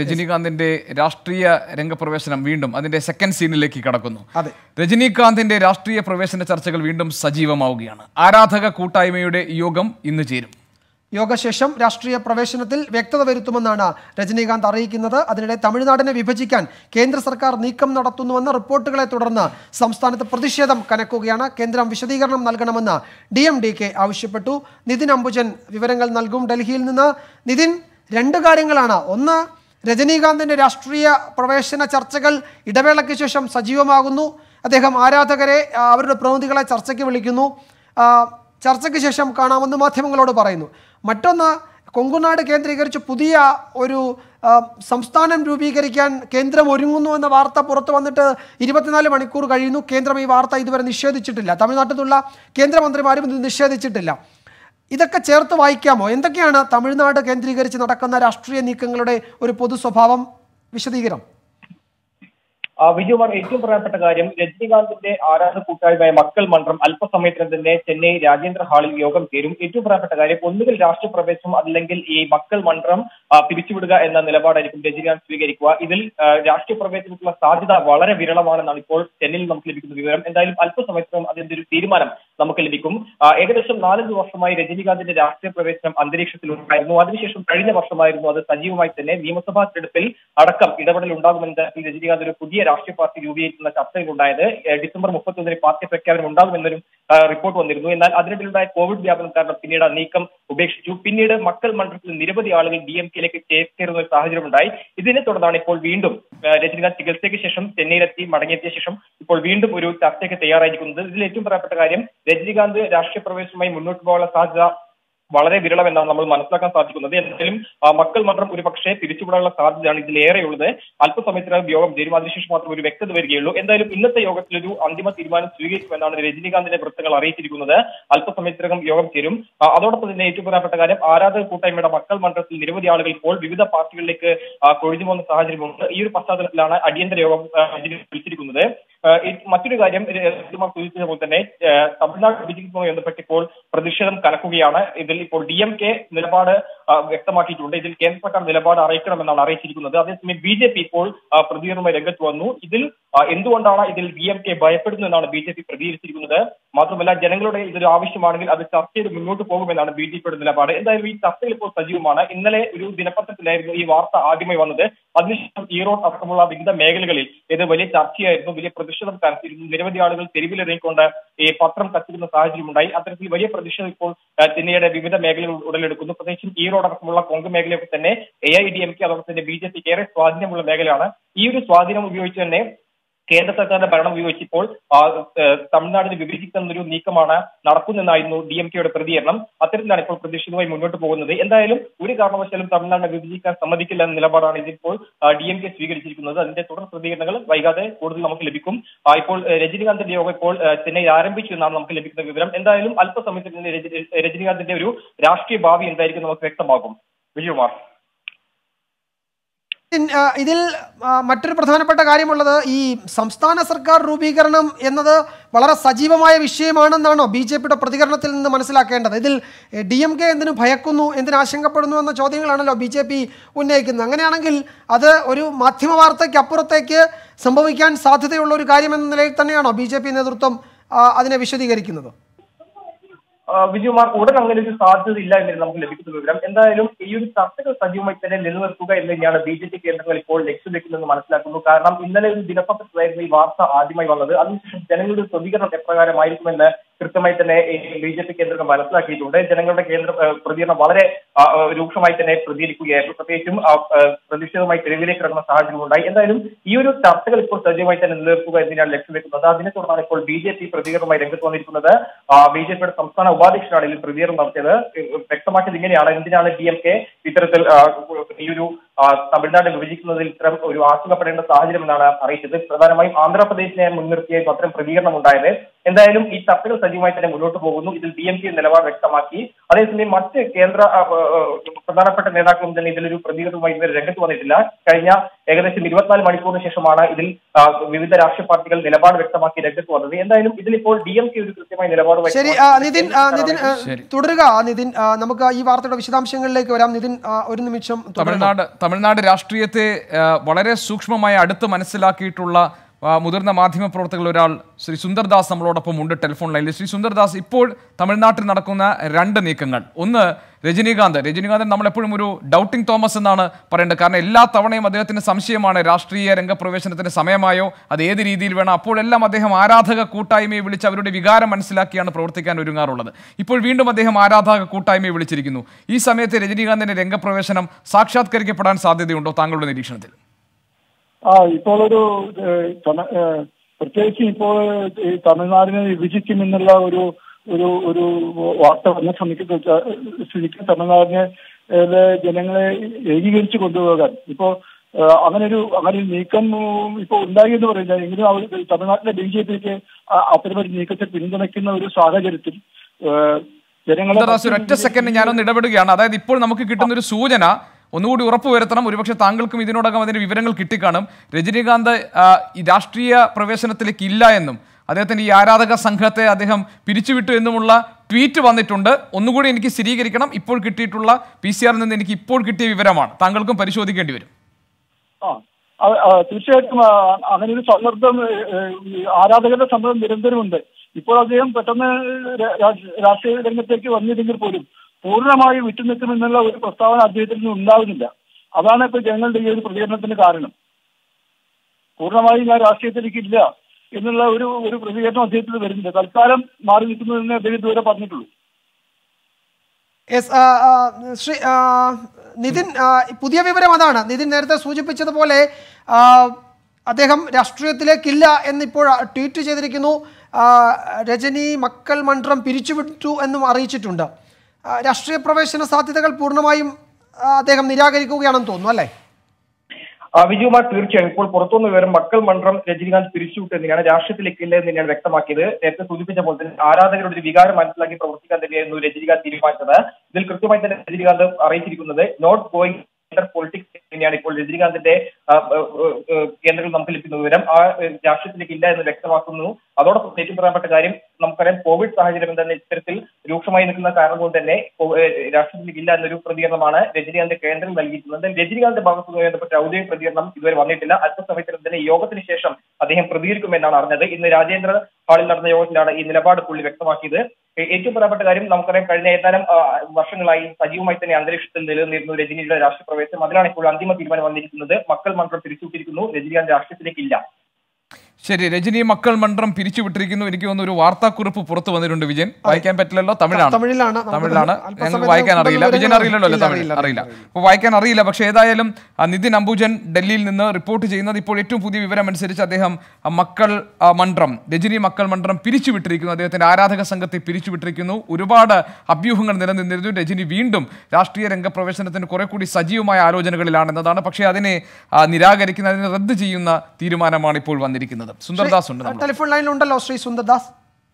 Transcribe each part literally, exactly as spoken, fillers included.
രജനീകാന്തിന്റെ രാഷ്ട്രീയ രംഗപ്രവേശനം വീണ്ടും അതിന്റെ സെക്കൻഡ് സീനിലേക്ക് കടക്കുന്നു. രജനീകാന്തിന്റെ രാഷ്ട്രീയ പ്രവേശന ചർച്ചകൾ വീണ്ടും സജീവമാവുകയാണ്. ആരാധക കൂട്ടായ്മയുടെ യോഗം ഇന്ന് ചേരും. യോഗശേഷം രാഷ്ട്രീയ പ്രവേശനത്തിൽ വ്യക്തത വരുത്തുമെന്നാണ് രജനീകാന്ത് അറിയിക്കുന്നത്. അതിനിടെ തമിഴ്നാടിനെ വിഭജിക്കാൻ കേന്ദ്ര സർക്കാർ നീക്കം നടത്തുന്നുവെന്ന റിപ്പോർട്ടുകളെ തുടർന്ന് സംസ്ഥാനത്ത് പ്രതിഷേധം കനക്കുകയാണ്. കേന്ദ്രം വിശദീകരണം നൽകണമെന്ന് ഡി എം ഡി കെ ആവശ്യപ്പെട്ടു. നിതിൻ അംബുജൻ വിവരങ്ങൾ നൽകും ഡൽഹിയിൽ നിന്ന്. നിതിൻ, രണ്ട് കാര്യങ്ങളാണ്. ഒന്ന്, രജനീകാന്തിന്റെ രാഷ്ട്രീയ പ്രവേശന ചർച്ചകൾ ഇടവേളയ്ക്ക് ശേഷം സജീവമാകുന്നു. അദ്ദേഹം ആരാധകരെ, അവരുടെ പ്രതിനിധികളെ ചർച്ചയ്ക്ക് വിളിക്കുന്നു. ചർച്ചയ്ക്ക് ശേഷം കാണാമെന്ന് മാധ്യമങ്ങളോട് പറയുന്നു. മറ്റൊന്ന്, കൊങ്കുനാട് കേന്ദ്രീകരിച്ച് പുതിയ ഒരു സംസ്ഥാനം രൂപീകരിക്കാൻ കേന്ദ്രം ഒരുങ്ങുന്നു എന്ന വാർത്ത പുറത്തു വന്നിട്ട് ഇരുപത്തിനാല് മണിക്കൂർ കഴിയുന്നു. കേന്ദ്രം ഈ വാർത്ത ഇതുവരെ നിഷേധിച്ചിട്ടില്ല. തമിഴ്നാട്ടിൽ നിന്നുള്ള കേന്ദ്രമന്ത്രിമാരും ഇത് നിഷേധിച്ചിട്ടില്ല. ഇതൊക്കെ ചേർത്ത് വായിക്കാമോ? എന്തൊക്കെയാണ് തമിഴ്നാട് കേന്ദ്രീകരിച്ച് നടക്കുന്ന രാഷ്ട്രീയ നീക്കങ്ങളുടെ ഒരു പൊതു സ്വഭാവം? വിശദീകരണം. വിജയകുമാർ, ഏറ്റവും പ്രധാനപ്പെട്ട കാര്യം, രജനീകാന്തിന്റെ ആരാധക കൂട്ടായ്മയായ മക്കൾ മന്ത്രം അല്പസമയത്തിന് തന്നെ ചെന്നൈ രാജേന്ദ്ര ഹാളിൽ യോഗം ചേരും. ഏറ്റവും പ്രധാനപ്പെട്ട കാര്യം, ഒന്നുകിൽ രാഷ്ട്രീയ പ്രവേശനം അല്ലെങ്കിൽ ഈ മക്കൾ മന്ത്രം പിരിച്ചുവിടുക എന്ന നിലപാടായിരിക്കും രജനീകാന്ത് സ്വീകരിക്കുക. ഇതിൽ രാഷ്ട്രീയ പ്രവേശനത്തിനുള്ള സാധ്യത വളരെ വിരളമാണെന്നാണ് ഇപ്പോൾ ചെന്നൈയിൽ നമുക്ക് ലഭിക്കുന്ന വിവരം. എന്തായാലും അല്പസമയത്തിനും അതിന്റെ ഒരു തീരുമാനം നമുക്ക് ലഭിക്കും. ഏകദേശം നാലഞ്ച് വർഷമായി രജനീകാന്തിന്റെ രാഷ്ട്രീയ പ്രവേശനം അന്തരീക്ഷത്തിലുണ്ടായിരുന്നു. അതിനുശേഷം കഴിഞ്ഞ വർഷമായിരുന്നു അത് സജീവമായി തന്നെ നിയമസഭാ തെരഞ്ഞെടുപ്പിൽ അടക്കം ഇടപെടൽ ഉണ്ടാകുമെന്ന തരത്തിൽ രജനീകാന്ത് ഒരു പുതിയ രാഷ്ട്രീയ പാർട്ടി രൂപീകരിക്കുന്ന ചർച്ചയിലുണ്ടായത്. ഡിസംബർ മുപ്പത്തൊന്നിന് പാർട്ടി പ്രഖ്യാപനം ഉണ്ടാകുമെന്നൊരു റിപ്പോർട്ട് വന്നിരുന്നു. എന്നാൽ അതിനിടയിലുണ്ടായ കോവിഡ് വ്യാപനം കാരണം പിന്നീട് ആ നീക്കം ഉപേക്ഷിച്ചു. പിന്നീട് മക്കൾ മണ്ഡലത്തിൽ നിരവധി ആളുകൾ ഡി എം കെയിലേക്ക് ചേക്കേറുന്ന ഒരു സാഹചര്യം ഉണ്ടായി. ഇതിനെ തുടർന്നാണ് ഇപ്പോൾ വീണ്ടും രജനീകാന്ത് ചികിത്സയ്ക്ക് ശേഷം ചെന്നൈയിലെത്തി മടങ്ങിയെത്തിയ ശേഷം ഇപ്പോൾ വീണ്ടും ഒരു ചർച്ചയ്ക്ക് തയ്യാറായിരിക്കുന്നത്. ഇതിൽ ഏറ്റവും പ്രധാനപ്പെട്ട കാര്യം, രജനീകാന്ത് രാഷ്ട്രീയ പ്രവേശനവുമായി മുന്നോട്ട് പോകാനുള്ള സാധ്യത വളരെ വിരളമെന്നാണ് നമ്മൾ മനസ്സിലാക്കാൻ സാധിക്കുന്നത്. എന്തായാലും മക്കൾ മന്ത്രം ഒരു പക്ഷേ പിരിച്ചുവിടാനുള്ള സാധ്യതയാണ് ഇതിലേറെയുള്ളത്. അല്പസമയത്തിനകം യോഗം ചേരും. അതിനുശേഷം മാത്രം ഒരു വ്യക്തത വരികയുള്ളൂ. എന്തായാലും ഇന്നത്തെ യോഗത്തിൽ ഒരു അന്തിമ തീരുമാനം സ്വീകരിക്കുമെന്നാണ് രജനീകാന്തിന്റെ വൃത്തങ്ങൾ അറിയിച്ചിരിക്കുന്നത്. അല്പസമയത്തിനകം യോഗം ചേരും. അതോടൊപ്പം തന്നെ ഏറ്റവും പ്രധാനപ്പെട്ട കാര്യം, ആരാധക കൂട്ടായ്മയുടെ മക്കൾ മന്ത്രത്തിൽ നിരവധി ആളുകൾ ഇപ്പോൾ വിവിധ പാർട്ടികളിലേക്ക് കൊഴിഞ്ഞു പോകുന്ന സാഹചര്യമുണ്ട്. ഈ ഒരു പശ്ചാത്തലത്തിലാണ് അടിയന്തര യോഗം വിളിച്ചിരിക്കുന്നത്. മറ്റൊരു കാര്യം, സൂചിപ്പിച്ച പോലെ തന്നെ തമിഴ്നാട് വിഭജിക്കുന്നതുമായി ബന്ധപ്പെട്ട് ഇപ്പോൾ പ്രതിഷേധം കനക്കുകയാണ്. ഇതിൽ ഇപ്പോൾ ഡി എം കെ നിലപാട് വ്യക്തമാക്കിയിട്ടുണ്ട്. ഇതിൽ കേന്ദ്ര സർക്കാർ നിലപാട് അറിയിക്കണമെന്നാണ് അറിയിച്ചിരിക്കുന്നത്. അതേസമയം ബി ജെ പി ഇപ്പോൾ പ്രതികരണവുമായി രംഗത്ത് വന്നു. ഇതിൽ എന്തുകൊണ്ടാണ് ഇതിൽ ഡി എം കെ ഭയപ്പെടുന്നു എന്നാണ് ബി ജെ പി പ്രതികരിച്ചിരിക്കുന്നത്. മാത്രമല്ല, ജനങ്ങളുടെ ഇതൊരു ആവശ്യമാണെങ്കിൽ അത് ചർച്ച ചെയ്ത് മുന്നോട്ട് പോകുമെന്നാണ് ബി ജെ പിയുടെ നിലപാട്. എന്തായാലും ഈ ചർച്ചയിൽ ഇപ്പോൾ സജീവമാണ്. ഇന്നലെ ഒരു ദിനപത്രത്തിലായിരുന്നു ഈ വാർത്ത ആദ്യമായി വന്നത്. അതിനുശേഷം ഈറോഡ് അടക്കമുള്ള വിവിധ മേഖലകളിൽ ഇത് വലിയ ചർച്ചയായിരുന്നു. വലിയ പ്രതിഷേധം കനത്തിയിരുന്നു. നിരവധി ആളുകൾ തെരുവിലിറങ്ങിക്കൊണ്ട് ഈ പത്രം കത്തിക്കുന്ന സാഹചര്യമുണ്ടായി. അത്തരത്തിൽ വലിയ പ്രതിഷേധം ഇപ്പോൾ ചെന്നൈയുടെ വിവിധ മേഖലകൾ ഉടലെടുക്കുന്നു. പ്രത്യേകിച്ചും ഈറോഡ് അടക്കമുള്ള കൊങ്ക് മേഖലയൊക്കെ തന്നെ A I D M K അതോടൊപ്പം തന്നെ ബി ജെ പിക്ക് ഏറെ സ്വാധീനമുള്ള മേഖലയാണ്. ഈ ഒരു സ്വാധീനം ഉപയോഗിച്ച് തന്നെ കേന്ദ്ര സർക്കാരിന്റെ ഭരണം ഉപയോഗിച്ച് ഇപ്പോൾ തമിഴ്നാടിനെ വിഭജിക്കുന്ന ഒരു നീക്കമാണ് നടക്കുന്നതെന്നായിരുന്നു ഡി എം കെയുടെ പ്രതികരണം. അത്തരത്തിലാണ് ഇപ്പോൾ പ്രതിഷേധവുമായി മുന്നോട്ട് പോകുന്നത്. എന്തായാലും ഒരു കാരണവശാലും തമിഴ്നാടിനെ വിഭജിക്കാൻ സമ്മതിക്കില്ല എന്ന നിലപാടാണ് ഇതിപ്പോൾ ഡി എം കെ സ്വീകരിച്ചിരിക്കുന്നത്. അതിന്റെ തുടർ പ്രതികരണങ്ങൾ വൈകാതെ കൂടുതൽ നമുക്ക് ലഭിക്കും. ഇപ്പോൾ രജനീകാന്തിന്റെ യോഗം ഇപ്പോൾ ചെന്നൈ ആരംഭിച്ചു എന്നാണ് നമുക്ക് ലഭിക്കുന്ന വിവരം. എന്തായാലും അല്പസമയത്തിൽ തന്നെ രജനീകാന്തിന്റെ ഒരു രാഷ്ട്രീയ ഭാവി എന്തായിരിക്കും നമുക്ക് വ്യക്തമാകും. വിജയകുമാർ, ഇതിൽ മറ്റൊരു പ്രധാനപ്പെട്ട കാര്യമുള്ളത്, ഈ സംസ്ഥാന സർക്കാർ രൂപീകരണം എന്നത് വളരെ സജീവമായ വിഷയമാണെന്നാണോ ബി ജെ പിയുടെ പ്രതികരണത്തിൽ നിന്ന് മനസ്സിലാക്കേണ്ടത്? ഇതിൽ ഡി എം കെ എന്തിനു ഭയക്കുന്നു, എന്തിനു ആശങ്കപ്പെടുന്നു എന്ന ചോദ്യങ്ങളാണല്ലോ ബി ജെ പി ഉന്നയിക്കുന്നത്. അങ്ങനെയാണെങ്കിൽ അത് ഒരു മാധ്യമ വാർത്തയ്ക്ക് അപ്പുറത്തേക്ക് സംഭവിക്കാൻ സാധ്യതയുള്ള ഒരു കാര്യമെന്ന നിലയിൽ തന്നെയാണോ ബി ജെ പി നേതൃത്വം അതിനെ വിശദീകരിക്കുന്നത്? വിജയകുമാർ, ഉടൻ അങ്ങനെ ഒരു സാധ്യത ഇല്ല എന്ന് നമുക്ക് ലഭിക്കുന്ന വിവരം. എന്തായാലും ഈ ഒരു ചർച്ചകൾ സജീവമായി തന്നെ നിലനിർത്തുക എന്ന് തന്നെയാണ് ബി ജെ പി കേന്ദ്രങ്ങൾ ഇപ്പോൾ ലക്ഷ്യം വെക്കുന്നതെന്ന് മനസ്സിലാക്കുന്നു. കാരണം ഇന്നലെ ഒരു ദിനപത്രത്തിലായിരുന്നു ഈ വാർത്ത ആദ്യമായി വന്നത്. അതിനുശേഷം ജനങ്ങളുടെ പ്രതികരണം എപ്രകാരമായിരിക്കുമെന്ന് കൃത്യമായി തന്നെ ബി ജെ പി കേന്ദ്രങ്ങൾ മനസ്സിലാക്കിയിട്ടുണ്ട്. ജനങ്ങളുടെ കേന്ദ്ര പ്രതികരണം വളരെ രൂക്ഷമായി തന്നെ പ്രതികരിക്കുകയായിരുന്നു. പ്രത്യേകിച്ചും പ്രതിഷേധവുമായി തെരുവിലേക്ക് ഇറങ്ങുന്ന സാഹചര്യം ഉണ്ടായി. എന്തായാലും ഈ ഒരു ചർച്ചകൾ ഇപ്പോൾ സജീവമായി തന്നെ നിലനിർത്തുക എന്നതിനാണ് ലക്ഷ്യം വെക്കുന്നത്. അതിനെ തുടർന്നാണ് ഇപ്പോൾ ബി ജെ പി പ്രതികരണവുമായി രംഗത്ത് വന്നിരിക്കുന്നത്. ബി ജെ പിയുടെ സംസ്ഥാന ഉപാധ്യക്ഷനാണ് ഇതിൽ പ്രതികരണം നടത്തിയത്. വ്യക്തമാക്കിയത് ഇങ്ങനെയാണ്: എന്തിനാണ് ഡി എം കെ ഇത്തരത്തിൽ ഈ ഒരു തമിഴ്നാട് വിഭജിക്കുന്നതിൽ ഇത്തരം ഒരു ആശങ്കപ്പെടേണ്ട സാഹചര്യം എന്നാണ് അറിയിച്ചത്. പ്രധാനമായും ആന്ധ്രാപ്രദേശിനെ മുൻനിർത്തിയായിരുന്നു അത്തരം പ്രതികരണം ഉണ്ടായത്. എന്തായാലും ഈ ചർച്ചകൾ സജീവമായി തന്നെ മുന്നോട്ട് പോകുന്നു. ഇതിൽ ഡി എം കെ നിലപാട് വ്യക്തമാക്കി. അതേസമയം മറ്റ് കേന്ദ്ര പ്രധാനപ്പെട്ട നേതാക്കളും തന്നെ ഇതിലൊരു പ്രതികരണവുമായി ഇതുവരെ രംഗത്ത് വന്നിട്ടില്ല. കഴിഞ്ഞ ഏകദേശം ഇരുപത്തിനാല് മണിക്കൂറിന് ശേഷമാണ് ഇതിൽ വിവിധ രാഷ്ട്രീയ പാർട്ടികൾ നിലപാട് വ്യക്തമാക്കി രംഗത്ത് വന്നത്. എന്തായാലും ഇതിലിപ്പോൾ ഡി എം കെ ഒരു കൃത്യമായ നിലപാട്. ശരി നിതിൻ, നിതിൻ തുടരുക. നിതിൻ, നമുക്ക് ഈ വാർത്തയുടെ വിശദാംശങ്ങളിലേക്ക് വരാം. നിതിൻ ഒരു നിമിഷം. തമിഴ്നാട് തമിഴ്നാട് രാഷ്ട്രീയത്തെ വളരെ സൂക്ഷ്മമായി അടുത്ത് മനസ്സിലാക്കിയിട്ടുള്ള മുതിർന്ന മാധ്യമ പ്രവർത്തകർ ഒരാൾ ശ്രീ സുന്ദർദാസ് നമ്മളോടൊപ്പം ഉണ്ട് ടെലിഫോൺ ലൈനിൽ. ശ്രീ സുന്ദർദാസ്, ഇപ്പോൾ തമിഴ്നാട്ടിൽ നടക്കുന്ന രണ്ട് നീക്കങ്ങൾ, ഒന്ന് രജനീകാന്ത് രജനീകാന്തൻ നമ്മളെപ്പോഴും ഒരു ഡൗട്ടിംഗ് തോമസ് എന്നാണ് പറയേണ്ടത്. കാരണം എല്ലാ തവണയും അദ്ദേഹത്തിന് സംശയമാണ് രാഷ്ട്രീയ രംഗപ്രവേശനത്തിന് സമയമായോ, അത് ഏത് രീതിയിൽ വേണം. അപ്പോഴെല്ലാം അദ്ദേഹം ആരാധക കൂട്ടായ്മയെ വിളിച്ച് അവരുടെ വികാരം മനസ്സിലാക്കിയാണ് പ്രവർത്തിക്കാൻ ഒരുങ്ങാറുള്ളത്. ഇപ്പോൾ വീണ്ടും അദ്ദേഹം ആരാധക കൂട്ടായ്മയെ വിളിച്ചിരിക്കുന്നു. ഈ സമയത്ത് രജനീകാന്തിന്റെ രംഗപ്രവേശനം സാക്ഷാത്കരിക്കപ്പെടാൻ സാധ്യതയുണ്ടോ താങ്കളുടെ നിരീക്ഷണത്തിൽ? ആ ഇപ്പോൾ ഒരു പ്രത്യേകിച്ച് ഇപ്പോൾ തമിഴ്നാടിനെ വിഭജിക്കുമെന്നുള്ള ഒരു ഒരു ഒരു വാർത്ത വന്ന ശ്രമിക്കുന്ന സ്ഥിതിക്ക് തമിഴ്നാടിനെ ജനങ്ങളെ ഏകീകരിച്ച് കൊണ്ടുപോകാൻ ഇപ്പോ അങ്ങനെ ഒരു അങ്ങനെ ഒരു നീക്കം ഇപ്പോൾ ഉണ്ടായി എന്ന് പറയുന്നത് എങ്കിലും അവർ തമിഴ്നാട്ടിലെ ബി ജെ പിക്ക് അത്തരമൊരു നീക്കത്തെ പിന്തുണയ്ക്കുന്ന ഒരു സാഹചര്യത്തിൽ ജനങ്ങളെ ഒറ്റ സെക്കൻഡ് ഞാനൊന്ന് ഇടപെടുകയാണ്. അതായത് ഇപ്പോൾ നമുക്ക് കിട്ടുന്ന ഒരു സൂചന ഒന്നുകൂടി ഉറപ്പുവരുത്തണം. ഒരുപക്ഷെ താങ്കൾക്കും ഇതിനോടകം അതിന്റെ വിവരങ്ങൾ കിട്ടിക്കാണും. രജനീകാന്ത് ഈ രാഷ്ട്രീയ പ്രവേശനത്തിലേക്ക് ഇല്ല എന്നും അദ്ദേഹത്തിന്റെ ഈ ആരാധക സംഘത്തെ അദ്ദേഹം പിരിച്ചുവിട്ടു എന്നുമുള്ള ട്വീറ്റ് വന്നിട്ടുണ്ട്. ഒന്നുകൂടി എനിക്ക് സ്ഥിരീകരിക്കണം. ഇപ്പോൾ കിട്ടിയിട്ടുള്ള പി സി ആറിൽ നിന്ന് എനിക്ക് ഇപ്പോൾ കിട്ടിയ വിവരമാണ്. താങ്കൾക്കും പരിശോധിക്കേണ്ടി വരും. തീർച്ചയായിട്ടും അങ്ങനെ ഒരു സമ്മർദ്ദം, ആരാധകരുടെ സമ്മർദ്ദം നിരന്തരമുണ്ട്. ഇപ്പോൾ അദ്ദേഹം പെട്ടെന്ന് രാഷ്ട്രീയ രംഗത്തേക്ക് വന്നില്ലെങ്കിൽ പോലും പൂർണ്ണമായി വിട്ടുനിൽക്കുമെന്നുള്ള ഒരു പ്രസ്താവന അദ്ദേഹത്തിൽ നിന്ന് ഉണ്ടാകുന്നില്ല. അതാണ് ഇപ്പോൾ ജനങ്ങളുടെ ഈ ഒരു പ്രതികരണത്തിന് കാരണം. പൂർണ്ണമായും ഞാൻ രാഷ്ട്രീയത്തിലേക്ക് ഇല്ല എന്നുള്ള ഒരു ഒരു പ്രതികരണം അദ്ദേഹത്തിൽ വരുന്നില്ല. തൽക്കാലം മാറി നിൽക്കുന്നതെന്ന് അദ്ദേഹം ഇതുവരെ പറഞ്ഞിട്ടുള്ളൂ. ശ്രീ നിതിൻ, പുതിയ വിവരം അതാണ്. നിതിൻ നേരത്തെ സൂചിപ്പിച്ചതുപോലെ അദ്ദേഹം രാഷ്ട്രീയത്തിലേക്കില്ല എന്നിപ്പോൾ ട്വീറ്റ് ചെയ്തിരിക്കുന്നു. രജനി മക്കൾ മണ്ഡലം പിരിച്ചുവിട്ടു എന്നും അറിയിച്ചിട്ടുണ്ട്. രാഷ്ട്രീയ പ്രവേശന സാധ്യതകൾ പൂർണ്ണമായും അദ്ദേഹം നിരാകരിക്കുകയാണെന്ന് തോന്നുന്നു, അല്ലേ? വിജയകുമാർ, തീർച്ചയായും ഇപ്പോൾ പുറത്തുനിന്ന് വിവരം മക്കൾ മണ്ഡലം രജനീകാന്ത് പിരിച്ചുവിട്ട് തന്നെയാണ്, രാഷ്ട്രീയത്തിലേക്കില്ല എന്ന് തന്നെയാണ് വ്യക്തമാക്കിയത്. നേരത്തെ സൂചിപ്പിച്ച പോലെ തന്നെ ആരാധകരുടെ ഒരു വികാരം മനസ്സിലാക്കി പ്രവർത്തിക്കാൻ തന്നെയായിരുന്നു രജനീകാന്ത് തീരുമാനിച്ചത്. ഇതിൽ കൃത്യമായി തന്നെ രജനീകാന്ത് അറിയിച്ചിരിക്കുന്നത് നോട്ട് ഗോയിങ് പൊളിറ്റിക്സ് തന്നെയാണ് ഇപ്പോൾ രജനീകാന്തിന്റെ കേന്ദ്രങ്ങൾ നമുക്ക് ലഭിക്കുന്ന വിവരം. ആ രാഷ്ട്രീയത്തിലേക്ക് ഇല്ല എന്ന് വ്യക്തമാക്കുന്നു. അതോടൊപ്പം ഏറ്റവും പ്രധാനപ്പെട്ട കാര്യം, നമുക്കറിയാം കോവിഡ് സാഹചര്യം എന്താണ് ഇത്തരത്തിൽ രൂക്ഷമായി നിൽക്കുന്ന കാരണം കൊണ്ട് തന്നെ രാഷ്ട്രീയത്തിലേക്ക് ഇല്ല എന്നൊരു പ്രതികരണമാണ് രജനീകാന്ത് കേന്ദ്രം നൽകിയിട്ടുള്ളത്. രജനീകാന്തിന്റെ ഭാഗത്തുനിന്ന് ബന്ധപ്പെട്ട ഔദ്യോഗിക പ്രതികരണം ഇതുവരെ വന്നിട്ടില്ല. അല്പസമയത്തിന് തന്നെ യോഗത്തിന് ശേഷം അദ്ദേഹം പ്രതികരിക്കുമെന്നാണ് അറിഞ്ഞത്. ഇന്ന് രാജേന്ദ്ര ഹാളിൽ നടന്ന യോഗത്തിലാണ് ഈ നിലപാട് പുള്ളി വ്യക്തമാക്കിയത്. ഏറ്റവും പ്രധാനപ്പെട്ട കാര്യം, നമുക്കറിയാം കഴിഞ്ഞ ഏതാനും വർഷങ്ങളായി സജീവമായി തന്നെ അന്തരീക്ഷത്തിൽ നിലനിന്നിരുന്നു രജനിയുടെ രാഷ്ട്രീയ പ്രവേശനം. അതിലാണ് ഇപ്പോൾ അന്തിമ തീരുമാനം വന്നിരിക്കുന്നത്. മക്കൾ മണ്ഡലം തിരിച്ചുവിട്ടിരിക്കുന്നു, രജനീകാന്ത് രാഷ്ട്രീയത്തിലേക്കില്ല. ശരി, രജനി മക്കൾ മണ്ഡലം പിരിച്ചുവിട്ടിരിക്കുന്നു. എനിക്ക് തോന്നുന്നു ഒരു വാർത്താക്കുറിപ്പ് പുറത്തു വന്നിട്ടുണ്ട്. വിജയൻ, വായിക്കാൻ പറ്റില്ലല്ലോ, തമിഴാണ് തമിഴിലാണ് ഞങ്ങൾക്ക് വായിക്കാൻ അറിയില്ല. വിജയൻ അറിയില്ലല്ലോ അല്ലെ? തമിഴ് അറിയില്ല, അപ്പോൾ വായിക്കാൻ അറിയില്ല. പക്ഷേ ഏതായാലും നിതിൻ അംബുജൻ ഡൽഹിയിൽ നിന്ന് റിപ്പോർട്ട് ചെയ്യുന്നത് ഇപ്പോൾ ഏറ്റവും പുതിയ വിവരം അനുസരിച്ച് അദ്ദേഹം മക്കൾ മണ്ഡലം രജനി മക്കൾ മണ്ഡലം പിരിച്ചുവിട്ടിരിക്കുന്നു. അദ്ദേഹത്തിന്റെ ആരാധക സംഘത്തെ പിരിച്ചുവിട്ടിരിക്കുന്നു. ഒരുപാട് അഭ്യൂഹങ്ങൾ നിലനിന്നിരുന്നു. രജനി വീണ്ടും രാഷ്ട്രീയ രംഗപ്രവേശനത്തിന് കുറെ കൂടി സജീവമായ ആലോചനകളിലാണെന്നതാണ്. പക്ഷേ അതിനെ നിരാകരിക്കുന്ന, അതിനെ റദ്ദ് ചെയ്യുന്ന തീരുമാനമാണ് ഇപ്പോൾ വന്നിരിക്കുന്നത്. സുന്ദർദാസ് ഉണ്ട് ടെലിഫോൺ ലൈനിലുണ്ടല്ലോ. ശ്രീ സുന്ദർദാസ്,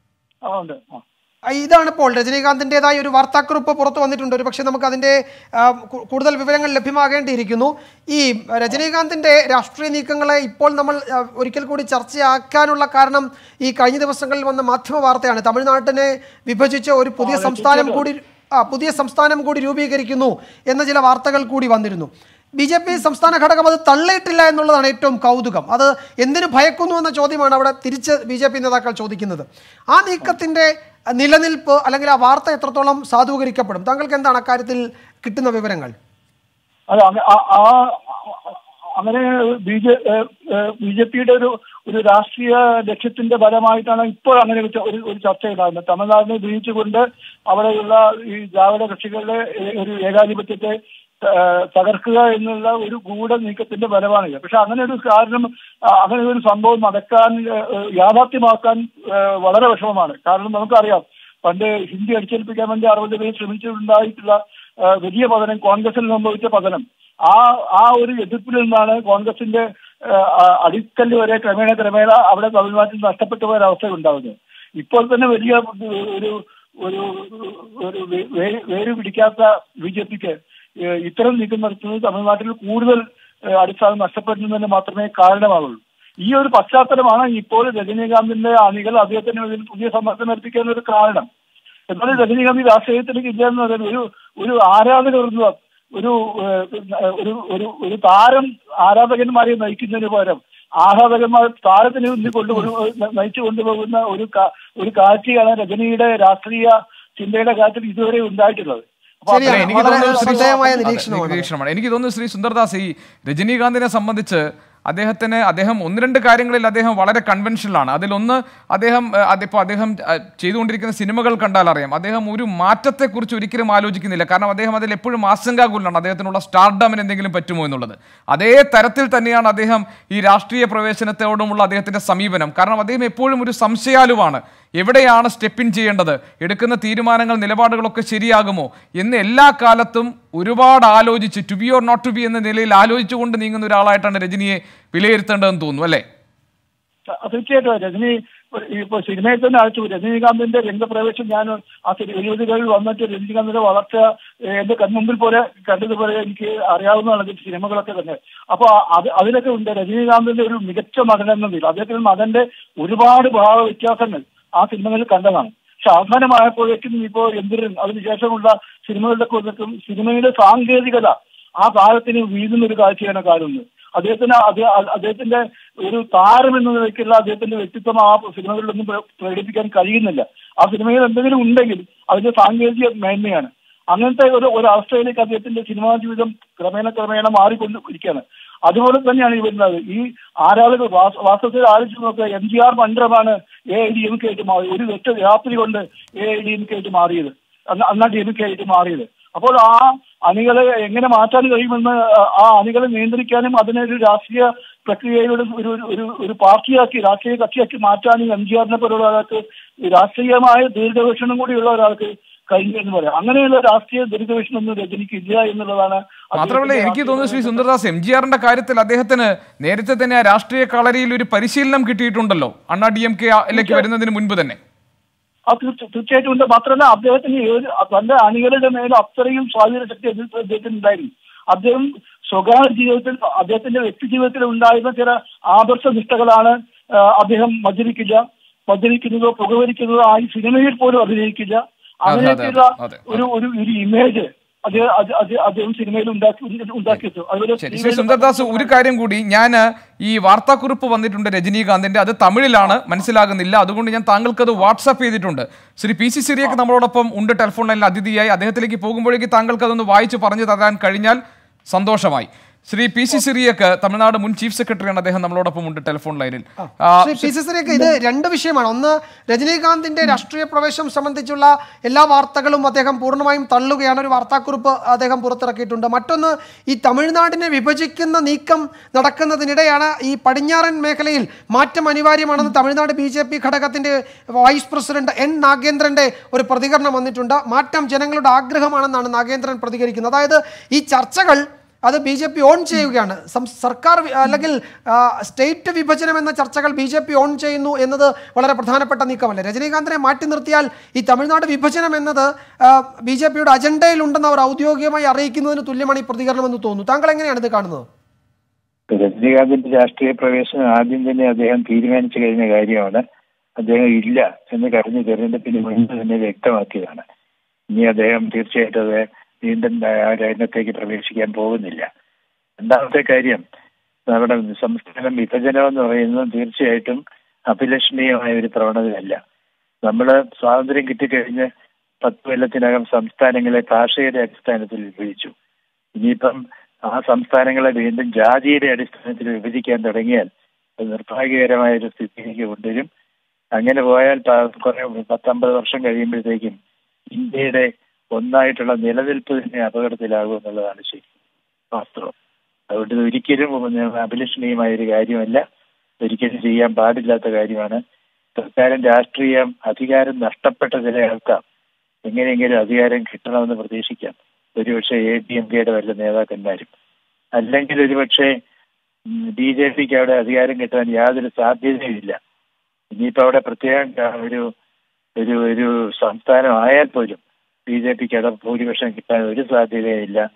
ഇതാണ് ഇപ്പോൾ രജനീകാന്തിൻ്റെതായ ഒരു വാർത്താക്കുറിപ്പ് പുറത്തു വന്നിട്ടുണ്ട്. ഒരു പക്ഷേ നമുക്ക് അതിൻ്റെ കൂടുതൽ വിവരങ്ങൾ ലഭ്യമാകേണ്ടിയിരിക്കുന്നു. ഈ രജനീകാന്തിൻ്റെ രാഷ്ട്രീയ നീക്കങ്ങളെ ഇപ്പോൾ നമ്മൾ ഒരിക്കൽ കൂടി ചർച്ചയാക്കാനുള്ള കാരണം ഈ കഴിഞ്ഞ ദിവസങ്ങളിൽ വന്ന മാധ്യമ വാർത്തയാണ്. തമിഴ്നാട്ടിനെ വിഭജിച്ച് ഒരു പുതിയ സംസ്ഥാനം കൂടി ആ പുതിയ സംസ്ഥാനം കൂടി രൂപീകരിക്കുന്നു എന്ന ചില വാർത്തകൾ കൂടി വന്നിരുന്നു. ബി ജെ പി സംസ്ഥാന ഘടകം അത് തള്ളിയിട്ടില്ല എന്നുള്ളതാണ് ഏറ്റവും കൗതുകം. അത് എന്തിനു ഭയക്കുന്നു എന്ന ചോദ്യമാണ് അവിടെ തിരിച്ച് ബി ജെ പി നേതാക്കൾ ചോദിക്കുന്നത്. ആ നീക്കത്തിൻ്റെ നിലനിൽപ്പ് അല്ലെങ്കിൽ ആ വാർത്ത എത്രത്തോളം സാധൂകരിക്കപ്പെടും? താങ്കൾക്ക് എന്താണ് അക്കാര്യത്തിൽ കിട്ടുന്ന വിവരങ്ങൾ? അല്ല, അങ്ങനെ ബി ജെ ബി ജെ പിയുടെ ഒരു ഒരു രാഷ്ട്രീയ ലക്ഷ്യത്തിന്റെ ഫലമായിട്ടാണ് ഇപ്പോൾ അങ്ങനെ ഒരു ഒരു ചർച്ച ഉണ്ടാകുന്നത്. തമിഴ്നാടിനെ വിഭജിച്ചുകൊണ്ട് അവിടെയുള്ള ഈ ദ്രാവിഡ കക്ഷികളുടെ ഒരു ഏകാധിപത്യത്തെ തകർക്കുക എന്നുള്ള ഒരു ഗൂഢ നീക്കത്തിന്റെ ഫലമാണിത്. പക്ഷെ അങ്ങനെ ഒരു കാരണം, അങ്ങനെ ഒരു സംഭവം നടക്കാൻ, യാഥാർത്ഥ്യമാക്കാൻ വളരെ വിഷമമാണ്. കാരണം നമുക്കറിയാം, പണ്ട് ഹിന്ദി അടിച്ചേൽപ്പിക്കാൻ വേണ്ടി അറുപത് പേര് ശ്രമിച്ചിട്ടുണ്ടായിട്ടുള്ള വലിയ പതനം, കോൺഗ്രസിൽ സംഭവിച്ച പതനം, ആ ആ ഒരു എതിർപ്പിൽ നിന്നാണ് കോൺഗ്രസിന്റെ അടിക്കല്ല് വരെ ക്രമേണ ക്രമേണ അവിടെ തമിഴ്നാട്ടിൽ നഷ്ടപ്പെട്ടു പോയ അവസ്ഥ ഉണ്ടാകുന്നത്. ഇപ്പോൾ തന്നെ വലിയ ഒരു ഒരു ഒരു വേര് പിടിക്കാത്ത ബി ജെ പിക്ക് ഇത്തരം നീക്കം നടത്തുന്നത് തമിഴ്നാട്ടിൽ കൂടുതൽ അടിസ്ഥാനം നഷ്ടപ്പെടുന്നതിന് മാത്രമേ കാരണമാകുള്ളൂ. ഈ ഒരു പശ്ചാത്തലമാണ് ഇപ്പോൾ രജനീകാന്തിന്റെ അണികൾ അദ്ദേഹത്തിന് ഇതിൽ പുതിയ സമ്മർദ്ദം ഏൽപ്പിക്കാൻ ഒരു കാരണം. എന്നാൽ രജനീകാന്ത് രാഷ്ട്രീയത്തിലേക്ക് ഇല്ല എന്ന് പറയുന്നത് ഒരു ഒരു ആരാധകർ ഒരു ഒരു ഒരു ഒരു താരം ആരാധകന്മാരെ നയിക്കുന്നതിന് പകരം ആരാധകന്മാർ താരത്തിന് മുന്നിൽ കൊണ്ടു നയിച്ചു കൊണ്ടുപോകുന്ന ഒരു ഒരു കാഴ്ചയാണ് രജനിയുടെ രാഷ്ട്രീയ ചിന്തയുടെ കാര്യത്തിൽ ഇതുവരെ ഉണ്ടായിട്ടുള്ളത്. എനിക്ക് നിരീക്ഷണമാണ് എനിക്ക് തോന്നുന്നു ശ്രീ സുന്ദർദാസ്, ഈ രജനീകാന്തിനെ സംബന്ധിച്ച് അദ്ദേഹത്തിന് അദ്ദേഹം ഒന്ന് രണ്ട് കാര്യങ്ങളിൽ അദ്ദേഹം വളരെ കൺവെൻഷനലാണ്. അതിലൊന്ന് അദ്ദേഹം അതിപ്പോൾ അദ്ദേഹം ചെയ്തുകൊണ്ടിരിക്കുന്ന സിനിമകൾ കണ്ടാൽ അറിയാം അദ്ദേഹം ഒരു മാറ്റത്തെക്കുറിച്ച് ഒരിക്കലും ആലോചിക്കുന്നില്ല. കാരണം അദ്ദേഹം അതിൽ എപ്പോഴും ആശങ്കാകുലനാണ് അതിനകത്തിനുള്ള സ്റ്റാർഡമിന് എന്തെങ്കിലും പറ്റുമോ എന്നുള്ളത്. അതേ തരത്തിൽ തന്നെയാണ് അദ്ദേഹം ഈ രാഷ്ട്രീയ പ്രവേശനത്തോടുമുള്ള അദ്ദേഹത്തിൻ്റെ സമീപനം. കാരണം അദ്ദേഹം എപ്പോഴും ഒരു സംശയാലുവാണ്. എവിടെയാണ് സ്റ്റെപ്പ് ഇൻ ചെയ്യേണ്ടത്, എടുക്കുന്ന തീരുമാനങ്ങൾ നിലപാടുകളൊക്കെ ശരിയാകുമോ എന്ന് എല്ലാ കാലത്തും ഒരുപാട് ആലോചിച്ച് to be or not to be എന്ന നിലയിൽ ആലോചിച്ചുകൊണ്ട് നീങ്ങുന്ന ഒരാളായിട്ടാണ് രജനിയെ വിലയിരുത്തേണ്ടതെന്ന് തോന്നുന്നു അല്ലേ? തീർച്ചയായിട്ടും രജനി ഇപ്പൊ സിനിമയിൽ തന്നെ അയച്ചു. രജനീകാന്തിന്റെ രംഗപ്രവേശം ഞാൻ ആ എഴുപതുകളിൽ വന്നിട്ട് രജനീകാന്തിന്റെ വളർച്ച എന്റെ കൺമുമ്പിൽ പോലെ കണ്ടതുപോലെ എനിക്ക് അറിയാവുന്നതാണ് സിനിമകളൊക്കെ തന്നെ. അപ്പൊ അത് അതിലൊക്കെ ഉണ്ട് രജനീകാന്തിന്റെ ഒരു മികച്ച മകൻ എന്ന നില. അദ്ദേഹത്തിന്റെ മകന്റെ ഒരുപാട് ഭാവ വ്യത്യാസങ്ങൾ ആ സിനിമകളിൽ കണ്ടതാണ്. പക്ഷെ അവസാനമായപ്പോഴേക്കും ഇപ്പോ എന്തിനും അതിനുശേഷമുള്ള സിനിമകളിലൊക്കെ വന്നിട്ടും സിനിമയുടെ സാങ്കേതികത ആ താരത്തിന് വീഴുന്ന ഒരു കാഴ്ചയാണ് കാണുന്നത്. അദ്ദേഹത്തിന് അദ്ദേഹത്തിന്റെ ഒരു താരം എന്ന നിലയ്ക്കുള്ള അദ്ദേഹത്തിന്റെ വ്യക്തിത്വം ആ സിനിമകളിലൊന്നും പ്രകടിപ്പിക്കാൻ കഴിയുന്നില്ല. ആ സിനിമയിൽ എന്തെങ്കിലും ഉണ്ടെങ്കിൽ അതിന്റെ സാങ്കേതിക മേന്മയാണ്. അങ്ങനത്തെ ഒരു ഒരവസ്ഥയിലേക്ക് അദ്ദേഹത്തിന്റെ സിനിമാ ജീവിതം ക്രമേണ ക്രമേണ മാറിക്കൊണ്ടിരിക്കുകയാണ്. അതുപോലെ തന്നെയാണ് ഈ വരുന്നത്. ഈ ആരാധകർ വാസ്തവത്തിൽ ആലോചിച്ച് നോക്കുക, എം ജി ആർ മണ്ഡലമാണ് A I D M K ആയിട്ട് മാറിയത്. ഒരു ഒറ്റ രാത്രി കൊണ്ട് A I D M K ആയിട്ട് മാറിയത്, അന്നാ ഡി എം കെ ആയിട്ട് മാറിയത്. അപ്പോൾ ആ അണികളെ എങ്ങനെ മാറ്റാൻ കഴിയുമെന്ന് ആ അണികളെ നിയന്ത്രിക്കാനും അതിനെ ഒരു രാഷ്ട്രീയ പ്രക്രിയയുടെ ഒരു ഒരു ഒരു പാർട്ടിയാക്കി രാഷ്ട്രീയ കക്ഷിയാക്കി മാറ്റാനും എം ജി ആറിനെ പോലുള്ള ഒരാൾക്ക് രാഷ്ട്രീയമായ ദീർഘവീക്ഷണം കൂടിയുള്ള ഒരാൾക്ക് കഴിഞ്ഞു എന്ന് പറയാം. അങ്ങനെയുള്ള രാഷ്ട്രീയ ദീർഘവീക്ഷണം ഒന്നും രജനിക്ക് ഇല്ല എന്നുള്ളതാണ്. മാത്രമല്ല എനിക്ക് തോന്നുന്നു ശ്രീ സുന്ദർദാസ്, എം ജി ആറിന്റെ കാര്യത്തിൽ അദ്ദേഹത്തിന് നേരത്തെ തന്നെ ആ രാഷ്ട്രീയ കളരിയിൽ ഒരു പരിശീലനം കിട്ടിയിട്ടുണ്ടല്ലോ അണ്ണാ ഡി എം കെയിലേക്ക് വരുന്നതിന് മുൻപ് തന്നെ. ആ തീർച്ചയായിട്ടും ഉണ്ട്. മാത്രമല്ല അദ്ദേഹത്തിന് തന്റെ അണികളുടെ മേലെ അത്രയും സ്വാധീന ശക്തി അദ്ദേഹത്തിന് ഉണ്ടായിരുന്നു. അദ്ദേഹം സ്വകാര്യ ജീവിതത്തിൽ അദ്ദേഹത്തിന്റെ വ്യക്തി ജീവിതത്തിൽ ഉണ്ടായിരുന്ന ചില ആദർശ നിഷ്ഠകളാണ് അദ്ദേഹം മദ്യപിക്കില്ല, മദ്യപിക്കുന്നതോ പുകവലിക്കുന്നതോ ആ സിനിമയിൽ പോലും അഭിനയിക്കില്ല. അങ്ങനെയൊക്കെയുള്ള ഒരു ഒരു ഇമേജ് അദ്ദേഹം സിനിമയിൽ ഉണ്ടാക്കി. ശ്രീ സുന്ദർദാസ്, ഒരു കാര്യം കൂടി, ഞാൻ ഈ വാർത്താക്കുറിപ്പ് വന്നിട്ടുണ്ട് രജനീകാന്തിന്റെ, അത് തമിഴിലാണ്, മനസ്സിലാകുന്നില്ല. അതുകൊണ്ട് ഞാൻ താങ്കൾക്ക് അത് വാട്സാപ്പ് ചെയ്തിട്ടുണ്ട്. ശ്രീ പി സി സിറിയക്ക് നമ്മളോടൊപ്പം ഉണ്ട് ടെലിഫോൺ ലൈനിൽ അതിഥിയായി. അദ്ദേഹത്തിലേക്ക് പോകുമ്പോഴേക്ക് താങ്കൾക്ക് അതൊന്ന് വായിച്ച് പറഞ്ഞു തരാൻ കഴിഞ്ഞാൽ സന്തോഷമായി. ശ്രീ പി സി സിറിയക്ക്, തമിഴ്നാട് മുൻ ചീഫ് സെക്രട്ടറിയാണ്, അദ്ദേഹം നമ്മളോടൊപ്പം ഉണ്ട് ടെലിഫോൺ ലൈനിൽ. ശ്രീ പി സി സിറിയക്ക്, ഇത് രണ്ട് വിഷയമാണ്. ഒന്ന്, രജനീകാന്തിന്റെ രാഷ്ട്രീയ പ്രവേശനം സംബന്ധിച്ചുള്ള എല്ലാ വാർത്തകളും അദ്ദേഹം പൂർണ്ണമായും തള്ളുകയാണ്, ഒരു വാർത്താക്കുറിപ്പ് അദ്ദേഹം പുറത്തിറക്കിയിട്ടുണ്ട്. മറ്റൊന്ന്, ഈ തമിഴ്നാടിനെ വിഭജിക്കുന്ന നീക്കം നടക്കുന്നതിനിടെയാണ് ഈ പടിഞ്ഞാറൻ മേഖലയിൽ മാറ്റം അനിവാര്യമാണെന്ന് തമിഴ്നാട് ബി ജെ പി ഘടകത്തിന്റെ വൈസ് പ്രസിഡന്റ് എൻ നാഗേന്ദ്രന്റെ ഒരു പ്രതികരണം വന്നിട്ടുണ്ട്. മാറ്റം ജനങ്ങളുടെ ആഗ്രഹമാണെന്നാണ് നാഗേന്ദ്രൻ പ്രതികരിക്കുന്നത്. അതായത് ഈ ചർച്ചകൾ അത് ബി ജെ പി ഓൺ ചെയ്യുകയാണ്. സർക്കാർ അല്ലെങ്കിൽ സ്റ്റേറ്റ് വിഭജനം എന്ന ചർച്ചകൾ ബി ജെ പി ഓൺ ചെയ്യുന്നു എന്നത് വളരെ പ്രധാനപ്പെട്ട നീക്കമല്ലേ? രജനീകാന്തിനെ മാറ്റി നിർത്തിയാൽ ഈ തമിഴ്നാട് വിഭജനം എന്നത് ബി ജെ പിയുടെ അജണ്ടയിലുണ്ടെന്ന് അവർ ഔദ്യോഗികമായി അറിയിക്കുന്നതിന് തുല്യമാണ് ഈ പ്രതികരണം എന്ന് തോന്നുന്നു. താങ്കൾ എങ്ങനെയാണ് ഇത് കാണുന്നത്? രജനീകാന്തിന്റെ രാഷ്ട്രീയ പ്രവേശനം ആദ്യം തന്നെ അദ്ദേഹം തീരുമാനിച്ചു കഴിഞ്ഞ കാര്യമാണ്. അദ്ദേഹം ഇല്ല എന്ന് കഴിഞ്ഞ തെരഞ്ഞെടുപ്പിന് മുൻപ് തന്നെ വ്യക്തമാക്കിയതാണ്. ഇനി അദ്ദേഹം തീർച്ചയായിട്ടും അത് വീണ്ടും രംഗത്തേക്ക് പ്രവേശിക്കാൻ പോകുന്നില്ല. രണ്ടാമത്തെ കാര്യം, നമ്മുടെ സംസ്ഥാനം വിഭജനം എന്ന് പറയുന്നത് തീർച്ചയായിട്ടും അഭിലഷണീയമായ ഒരു പ്രവണതയല്ല. നമ്മൾ സ്വാതന്ത്ര്യം കിട്ടിക്കഴിഞ്ഞ് പത്ത് കൊല്ലത്തിനകം സംസ്ഥാനങ്ങളെ ഭാഷയുടെ അടിസ്ഥാനത്തിൽ വിഭജിച്ചു. ഇനിയിപ്പം ആ സംസ്ഥാനങ്ങളെ വീണ്ടും ജാതിയുടെ അടിസ്ഥാനത്തിൽ വിഭജിക്കാൻ തുടങ്ങിയാൽ അത് നിർഭാഗ്യകരമായ ഒരു സ്ഥിതിയിലേക്ക് കൊണ്ടുവരും. അങ്ങനെ പോയാൽ കുറെ പത്തൊമ്പത് വർഷം കഴിയുമ്പോഴത്തേക്കും ഇന്ത്യയുടെ ഒന്നായിട്ടുള്ള നിലനിൽപ്പ് തന്നെ അപകടത്തിലാകും എന്നുള്ളതാണ് ശരി വാസ്തവം. അതുകൊണ്ട് ഇത് ഒരിക്കലും അഭിലഷണീയമായ ഒരു കാര്യമല്ല, ഒരിക്കലും ചെയ്യാൻ പാടില്ലാത്ത കാര്യമാണ്. സർക്കാരും രാഷ്ട്രീയം അധികാരം നഷ്ടപ്പെട്ട ചില ആൾക്കാർ എങ്ങനെയെങ്കിലും അധികാരം കിട്ടണമെന്ന് പ്രതീക്ഷിക്കാം. ഒരുപക്ഷെ എ ഡി എം കെയുടെ വല്ല നേതാക്കന്മാരും, അല്ലെങ്കിൽ ഒരുപക്ഷെ ബി ജെ പിക്ക് അവിടെ അധികാരം കിട്ടാൻ യാതൊരു സാധ്യതയുമില്ല. ഇനിയിപ്പോൾ അവിടെ പ്രത്യേക ഒരു ഒരു ഒരു സംസ്ഥാനം ആയാൽ പോലും ബി ജെ പിക്ക് അവിടെ ഭൂരിപക്ഷം കിട്ടാൻ ഒരു സാധ്യതയില്ല.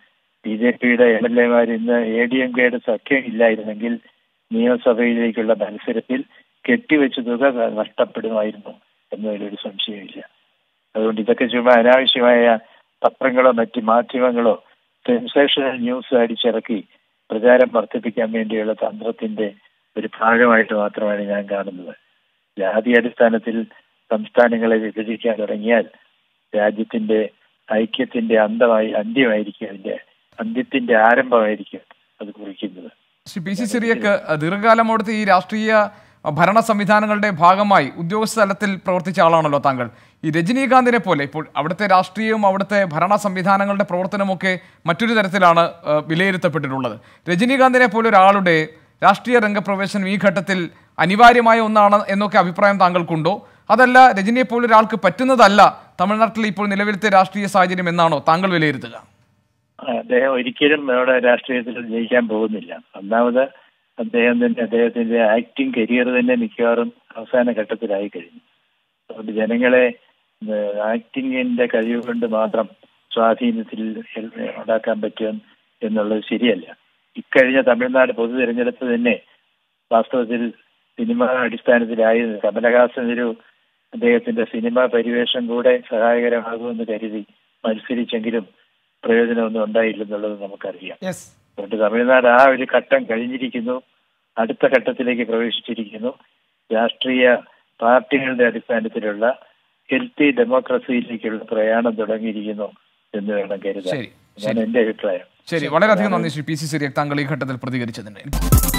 ബി ജെ പിയുടെ എം എൽ എമാർ ഇന്ന് എ ഡി എം കെയുടെ സഖ്യം ഇല്ലായിരുന്നെങ്കിൽ നിയമസഭയിലേക്കുള്ള മത്സരത്തിൽ കെട്ടിവെച്ച തുക നഷ്ടപ്പെടുമായിരുന്നു എന്നതിലൊരു സംശയമില്ല. അതുകൊണ്ട് ഇതൊക്കെ ചുമ്മാ അനാവശ്യമായ പത്രങ്ങളോ മറ്റ് മാധ്യമങ്ങളോ സെൻസേഷണൽ ന്യൂസ് അടിച്ചിറക്കി പ്രചാരം വർദ്ധിപ്പിക്കാൻ വേണ്ടിയുള്ള തന്ത്രത്തിന്റെ ഒരു ഭാഗമായിട്ട് മാത്രമാണ് ഞാൻ കാണുന്നത്. ജാതി അടിസ്ഥാനത്തിൽ സംസ്ഥാനങ്ങളെ വിഭജിക്കാൻ തുടങ്ങിയാൽ രാജ്യത്തിന്റെ ഐക്യത്തിന്റെ അന്തമായി അന്ത്യമായിരിക്കും, അതിന്റെ അന്ത്യത്തിന്റെ ആരംഭമായിരിക്കും അത് കുറിക്കുന്നത്. ശ്രീ പി സി സിറിയക്ക് ദീർഘകാലം അവിടുത്തെ ഈ രാഷ്ട്രീയ ഭരണ സംവിധാനങ്ങളുടെ ഭാഗമായി ഉദ്യോഗസ്ഥ തലത്തിൽ പ്രവർത്തിച്ച ആളാണല്ലോ താങ്കൾ. ഈ രജനീകാന്തിനെ പോലെ ഇപ്പോൾ അവിടുത്തെ രാഷ്ട്രീയവും അവിടുത്തെ ഭരണ സംവിധാനങ്ങളുടെ പ്രവർത്തനമൊക്കെ മറ്റൊരു തരത്തിലാണ് വിലയിരുത്തപ്പെട്ടിട്ടുള്ളത്. രജനീകാന്തിനെ പോലെ ഒരാളുടെ രാഷ്ട്രീയ രംഗപ്രവേശനം ഈ ഘട്ടത്തിൽ അനിവാര്യമായ ഒന്നാണ് എന്നൊക്കെ അഭിപ്രായം താങ്കൾക്കുണ്ടോ? അതല്ല, രജനിയെ പോലെ ഒരാൾക്ക് പറ്റുന്നതല്ല തമിഴ്നാട്ടിൽ ഇപ്പോൾ നിലവിലത്തെ രാഷ്ട്രീയ സാഹചര്യം എന്നാണോ താങ്കൾ വിലയിരുത്തുക? അദ്ദേഹം ഒരിക്കലും അവിടെ രാഷ്ട്രീയത്തിൽ ജയിക്കാൻ പോകുന്നില്ല. ഒന്നാമത് അദ്ദേഹം തന്നെ അദ്ദേഹത്തിന്റെ ആക്ടിംഗ് കരിയർ തന്നെ മിക്കവാറും അവസാന ഘട്ടത്തിലായി കഴിഞ്ഞു. അതുകൊണ്ട് ജനങ്ങളെ ആക്ടിങ്ങിന്റെ കഴിവ് കൊണ്ട് മാത്രം സ്വാധീനത്തിൽ ഉണ്ടാക്കാൻ പറ്റും എന്നുള്ളത് ശരിയല്ല. ഇക്കഴിഞ്ഞ തമിഴ്നാട് പൊതു തിരഞ്ഞെടുപ്പ് തന്നെ വാസ്തവത്തിൽ സിനിമ അടിസ്ഥാനത്തിലായിരുന്നു. കമലഹാസൻ ഒരു അദ്ദേഹത്തിന്റെ സിനിമ പരിവേഷം കൂടെ സഹായകരമാകുമെന്ന് കരുതി മത്സരിച്ചെങ്കിലും പ്രയോജനമൊന്നും ഉണ്ടായില്ലെന്നുള്ളത് നമുക്കറിയാം. അതുകൊണ്ട് തമിഴ്നാട് ആ ഒരു ഘട്ടം കഴിഞ്ഞിരിക്കുന്നു, അടുത്ത ഘട്ടത്തിലേക്ക് പ്രവേശിച്ചിരിക്കുന്നു. രാഷ്ട്രീയ പാർട്ടികളുടെ അടിസ്ഥാനത്തിലുള്ള ഹെൽത്തി ഡെമോക്രസിയിലേക്കുള്ള പ്രയാണം തുടങ്ങിയിരിക്കുന്നു എന്ന് വേണം കരുതാൻ. ഞാൻ എന്റെ അഭിപ്രായം. ശരി, വളരെയധികം നന്ദി ശ്രീ പി സി സിറിയക് താങ്കൾ ഈ ഘട്ടത്തിൽ പ്രതികരിച്ചതിന്.